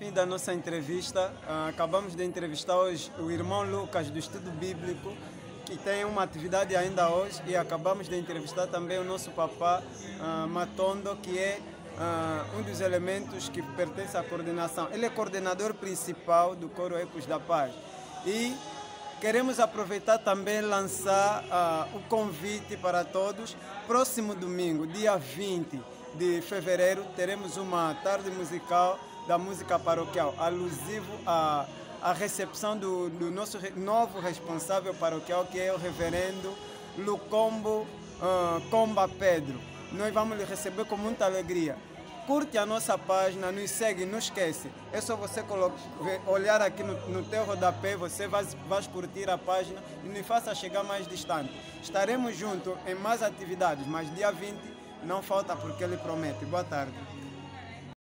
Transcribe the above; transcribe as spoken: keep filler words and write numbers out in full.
da nossa entrevista. Uh, acabamos de entrevistar hoje o irmão Lucas do Estudo Bíblico, que tem uma atividade ainda hoje, e acabamos de entrevistar também o nosso papá uh, Matondo, que é uh, um dos elementos que pertence à coordenação. Ele é coordenador principal do Coro Ecos da Paz. E queremos aproveitar também e lançar uh, o convite para todos. Próximo domingo, dia vinte de fevereiro, teremos uma tarde musical da música paroquial, alusivo à, à recepção do, do nosso re, novo responsável paroquial, que é o reverendo Lucombo uh, Comba Pedro. Nós vamos lhe receber com muita alegria. Curte a nossa página, nos segue, não esquece. É só você colocar, olhar aqui no, no teu rodapé, você vai, vai curtir a página e nos faça chegar mais distante. Estaremos juntos em mais atividades, mas dia vinte não falta porque ele promete. Boa tarde.